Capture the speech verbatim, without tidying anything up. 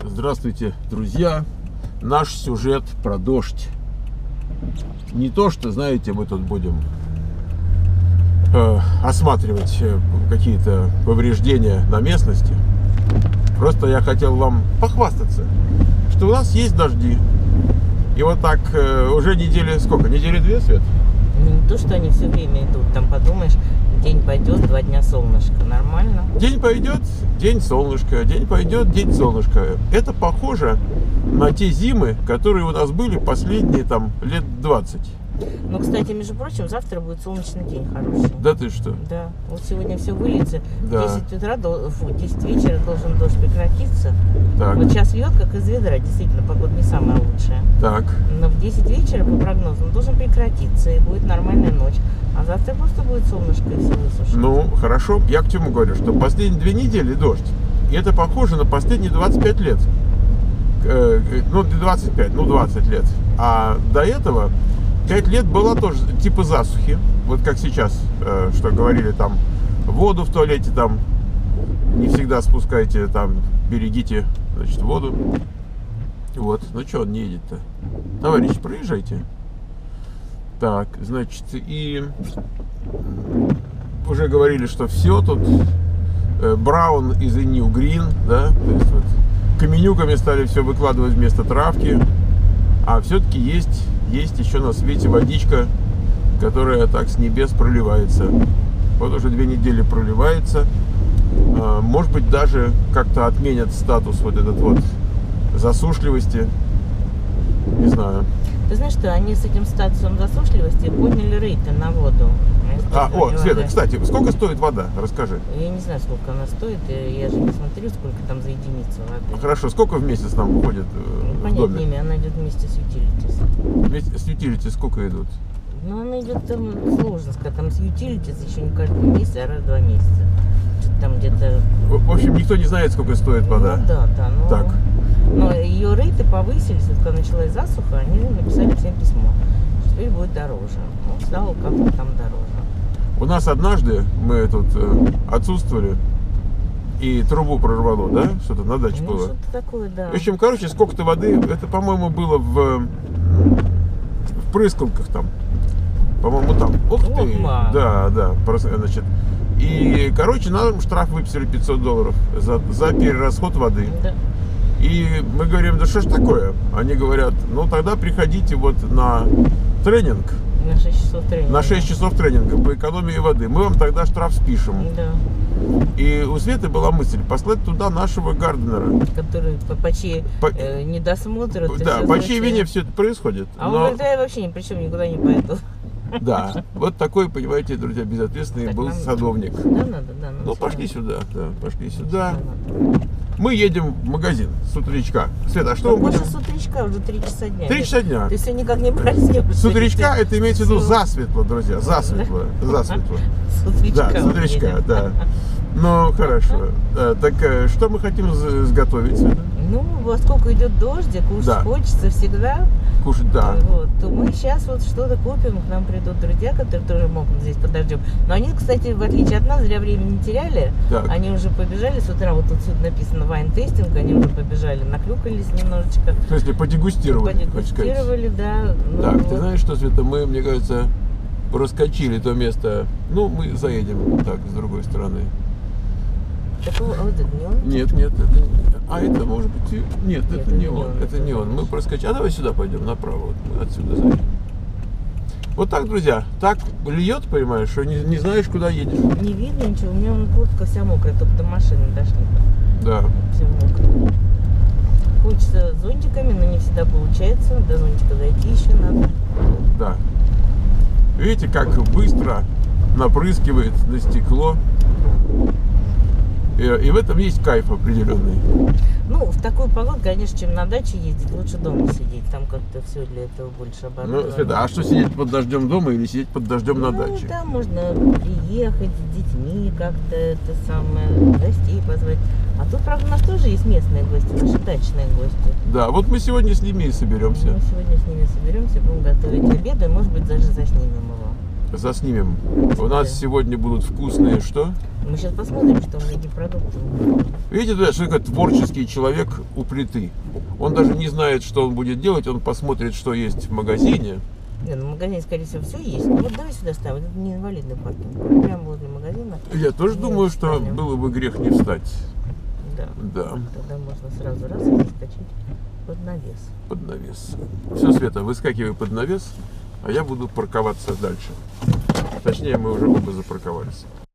Здравствуйте, друзья! Наш сюжет про дождь. Не то, что, знаете, мы тут будем э, осматривать э, какие-то повреждения на местности. Просто я хотел вам похвастаться, что у нас есть дожди. И вот так э, уже недели, сколько? Недели две, Свет? Ну, не то, что они все время идут. Там подумаешь, день пойдет, два дня солнышко. Нормально. День пойдет, день солнышко, день пойдет, день солнышко. Это похоже на те зимы, которые у нас были последние там лет двадцать. Ну, кстати, между прочим, завтра будет солнечный день хороший. Да ты что? Да. Вот сегодня все выльется. Да. В десять утра, фу, в десять вечера должен дождь прекратиться. Так. Вот сейчас льет, как из ведра. Действительно, погода не самая лучшая. Так. Но в десять вечера, по прогнозам, должен прекратиться. И будет нормальная ночь. А завтра просто будет солнышко и все высушит. Ну, хорошо. Я к чему говорю, что последние две недели дождь. И это похоже на последние двадцать пять лет. Э, ну, двадцать пять, ну, двадцать лет. А до этого пять лет была тоже типа засухи. Вот как сейчас, э, что говорили там, воду в туалете там не всегда спускайте, там, берегите, значит, воду. Вот. Ну, что он не едет-то? Товарищ, проезжайте. Так, значит, и уже говорили, что все тут Браун is the new green, да, то есть вот каменюками стали все выкладывать вместо травки, а все-таки есть, есть еще на свете водичка, которая так с небес проливается. Вот уже две недели проливается, может быть, даже как-то отменят статус вот этот вот засушливости, не знаю. Ты знаешь, что они с этим статусом засушливости подняли рейты на воду. А, о, Света, кстати, сколько стоит вода? Расскажи. Я не знаю, сколько она стоит, я же не смотрю, сколько там за единицу воды. Хорошо, сколько в месяц нам уходит Ну, в понять доме? не имею, она идет вместе с utilities. Вместе с utilities сколько идут? Ну, она идет там, сложно сказать, там с utilities еще не каждый месяц, а раз в два месяца. Что-то там где-то... В в общем, никто не знает, сколько стоит вода. Ну, да, да, ну... Так. Но ее рейты повысились, вот когда началась засуха, они написали всем письмо, что теперь будет дороже. Ну, стало как-то там дороже. У нас однажды мы тут э, отсутствовали, и трубу прорвало, да? Что-то на даче Ну, было. что-то такое, да. В общем, короче, сколько-то воды, это, по-моему, было в, в прыскалках там. По-моему, там. Ух ты! Опа. Да, да, просто, значит. И, короче, нам штраф выписали пятьсот долларов за, за перерасход воды. Да. И мы говорим, да что ж такое? Они говорят, ну тогда приходите вот на тренинг. На шесть часов тренинга. На шесть часов тренинга по экономии воды. Мы вам тогда штраф спишем. Да. И у Светы была мысль послать туда нашего Гарднера. Который по, по чьей По- э, недосмотр. это Да, всё по чьей случилось. вине все это происходит. А он Но- говорит, да я вообще ни при чем, никуда не пойду. Да, вот такой, понимаете, друзья, безответственный Так был нам- садовник. Да, надо, да. Ну, пошли сюда, да, пошли сюда. Надо. Мы едем в магазин с утречка. Света, а что Ну, мы больше будем? с утречка, уже три часа дня. Три часа дня. Ты все никак не проснешься. С утречка это имеется в виду Всё. засветло, друзья, засветло, засветло. С утречка. Да, с утречка, едем. да. Ну, хорошо. Да, так э, что мы хотим з- сготовить, Света? Ну, во сколько идет дождик, кушать Да. хочется всегда. Кушать, да. Вот, то мы сейчас вот что-то купим, к нам придут друзья, которые тоже могут здесь под дождем. Но они, кстати, в отличие от нас, зря времени не теряли. Так. Они уже побежали с утра, вот тут сюда написано вайн-тестинг, они уже побежали, наклюкались немножечко. В смысле, подегустировали, хочешь сказать. Подегустировали, да. Ну, Так, ты вот. знаешь что, Света, мы, мне кажется, проскочили то место. Ну, мы заедем так, с другой стороны. Такого, а вот это не он? Нет, нет, это не... А это может быть... и- Нет, Нет, это не он, это не он. Мы проскочили. А давай сюда пойдем, направо. Вот мы отсюда заедем. Вот так, друзья. Так льет, понимаешь, что не, не знаешь, куда едешь. Не видно ничего, у меня вон куртка вся мокрая, только до машины дошли. Да. Все мокрое. Хочется зонтиками, но не всегда получается. До зонтика дойти еще надо. Да. Видите, как быстро напрыскивает на стекло. И, и в этом есть кайф определенный. Ну, в такую погоду, конечно, чем на даче ездить, лучше дома сидеть. Там как-то все для этого больше оборудовано. Ну, Света, а что сидеть под дождем дома или сидеть под дождем на Ну, даче? да, можно приехать с детьми как-то, это самое, гостей позвать. А тут, правда, у нас тоже есть местные гости, наши дачные гости. Да, вот мы сегодня с ними и соберемся. Мы сегодня с ними соберемся, будем готовить обед, и, может быть, даже заснимем его. заснимем. У нас Да. сегодня будут вкусные что? Мы сейчас посмотрим, что у меня какие продукты. Видите, да, что такое творческий человек у плиты. Он даже не знает, что он будет делать, он посмотрит, что есть в магазине. Не, ну в магазине, скорее всего, все есть. Ну вот давай сюда ставим. Это не инвалидный паркинг. Прямо возле магазина. Я тоже Не думаю, что встанем. было бы грех не встать. Да. Да, Тогда можно сразу раз и заскочить под навес. под навес. Все, Света, выскакивай под навес, а я буду парковаться дальше. Точнее, мы уже оба запарковались.